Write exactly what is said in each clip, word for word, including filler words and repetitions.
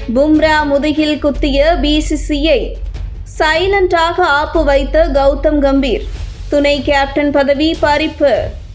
பும்ரா முதுகில் குத்திய பிசிசிஐ. சைலண்டாக ஆப்பு வைத்த கௌதம் கம்பீர். துணை கேப்டன் பதவி பறிப்பு.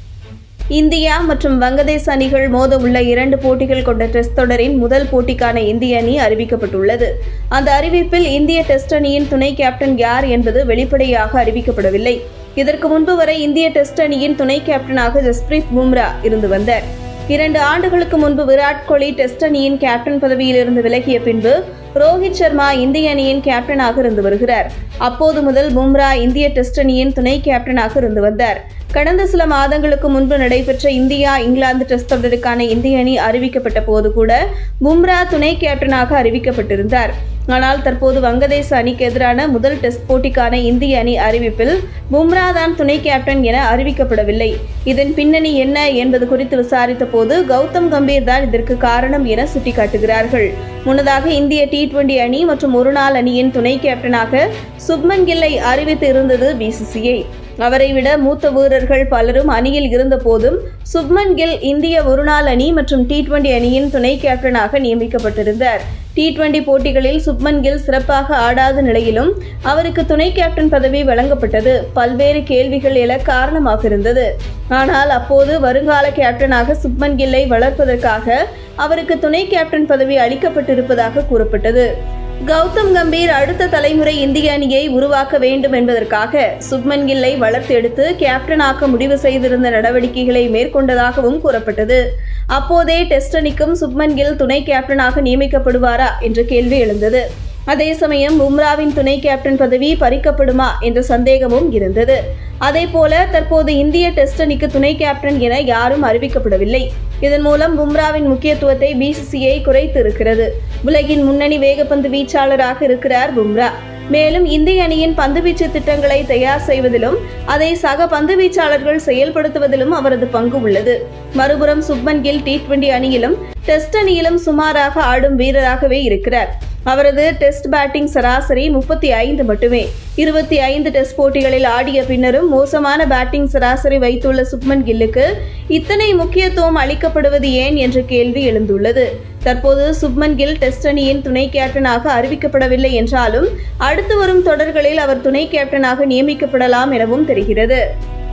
இந்தியா மற்றும் வங்கதேச அணிகள் மோத உள்ள இரண்டு போட்டிகள் கொண்ட டெஸ்ட் தொடரின் முதல் போட்டிக்கான இந்திய அணி அறிவிக்கப்பட்டுள்ளது. அந்த அறிவிப்பில் இந்திய டெஸ்ட் அணியின் துணை கேப்டன் யார் என்பது வெளிப்படையாக அறிவிக்கப்படவில்லை. இதற்கு முன்பு வரை இந்திய டெஸ்ட் அணியின் துணை கேப்டனாக ஜஸ்பிரீத் பும்ரா இருந்து வந்தார். இரண்டு ஆண்டுகளுக்கு முன்பு விராட் கோலி டெஸ்ட் அணியின் கேப்டன் பதவியிலிருந்து விலகிய பின்பு ரோஹித் சர்மா இந்திய அணியின் கேப்டனாக இருந்து வருகிறார். அப்போது முதல் பும்ரா இந்திய டெஸ்ட் அணியின் துணை கேப்டனாக இருந்து வந்தார். கடந்த சில மாதங்களுக்கு முன்பு நடைபெற்ற இந்தியா இங்கிலாந்து டெஸ்ட் தொடருக்கான இந்திய அணி அறிவிக்கப்பட்ட போது கூட பும்ரா துணை கேப்டனாக அறிவிக்கப்பட்டிருந்தார். ஆனால் தற்போது வங்கதேச அணிக்கு எதிரான முதல் டெஸ்ட் போட்டிக்கான இந்திய அணி அறிவிப்பில் பும்ரா தான் துணை கேப்டன் என அறிவிக்கப்படவில்லை. இதன் பின்னணி என்ன என்பது குறித்து விசாரித்த போது கௌதம் கம்பீர் தான் இதற்கு காரணம் என சுட்டிக்காட்டுகிறார்கள். முன்னதாக இந்திய டி டுவெண்டி அணி மற்றும் ஒருநாள் அணியின் துணை கேப்டனாக சுப்மன் கில்லை அறிவித்து இருந்தது பிசிசிஐ. அவரை விட மூத்த வீரர்கள் பலரும் அணியில் இருந்த போதும் சுப்மன் கில் இந்திய ஒருநாள் அணி மற்றும் டி டுவெண்டி அணியின் துணை கேப்டனாக நியமிக்கப்பட்டிருந்தார். டி டுவெண்டி போட்டிகளில் சுப்மன் கில் சிறப்பாக ஆடாத நிலையிலும் அவருக்கு துணை கேப்டன் பதவி வழங்கப்பட்டது பல்வேறு கேள்விகள் எழ காரணமாக இருந்தது. ஆனால் அப்போது வருங்கால கேப்டனாக சுப்மன் கில்லை வளர்ப்பதற்காக அவருக்கு துணை கேப்டன் பதவி அளிக்கப்பட்டிருப்பதாக கூறப்பட்டது. கௌதம் கம்பீர் அடுத்த தலைமுறை இந்திய அணியை உருவாக்க வேண்டும் என்பதற்காக சுப்மன் கில்லை வளர்த்து எடுத்து கேப்டனாக்க முடிவு செய்திருந்த நடவடிக்கைகளை மேற்கொண்டதாகவும் கூறப்பட்டது. அப்போதே டெஸ்ட் அணிக்கும் சுப்மன் கில் துணை கேப்டனாக நியமிக்கப்படுவாரா என்ற கேள்வி எழுந்தது. அதே சமயம் பும்ராவின் துணை கேப்டன் பதவி பறிக்கப்படுமா என்ற சந்தேகமும் இருந்தது. அதேபோல தற்போது இந்திய டெஸ்ட் அணிக்கு துணை கேப்டன் என யாரும் அறிவிக்கப்படவில்லை. இதன் மூலம் பும்ராவின் முக்கியத்துவத்தை பிசிசிஐ குறைத்து இருக்கிறது. உலகின் முன்னணி வேகப்பந்து வீச்சாளராக இருக்கிறார் பும்ரா. மேலும் இந்திய அணியின் பந்துவீச்சு திட்டங்களை தயார் செய்வதிலும் அதை சக பந்து வீச்சாளர்கள் செயல்படுத்துவதிலும் அவரது பங்கு உள்ளது. மறுபுறம் சுப்மன் கில் டி டுவெண்டி அணியிலும் டெஸ்ட் அணியிலும் சுமாராக ஆடும் வீரராகவே இருக்கிறார். அவரது டெஸ்ட் பேட்டிங் சராசரி முப்பத்தி ஐந்து மட்டுமே. இருபத்தி ஐந்து டெஸ்ட் போட்டிகளில் ஆடிய பின்னரும் மோசமான பேட்டிங் சராசரி வைத்துள்ள சுப்மன் கில்லுக்கு இத்தனை முக்கியத்துவம் அளிக்கப்படுவது ஏன் என்ற கேள்வி எழுந்துள்ளது. தற்போது சுப்மன் கில் டெஸ்ட் அணியின் துணை கேப்டனாக அறிவிக்கப்படவில்லை என்றாலும் அடுத்து வரும் தொடர்களில் அவர் துணை கேப்டனாக நியமிக்கப்படலாம் எனவும் தெரிகிறது.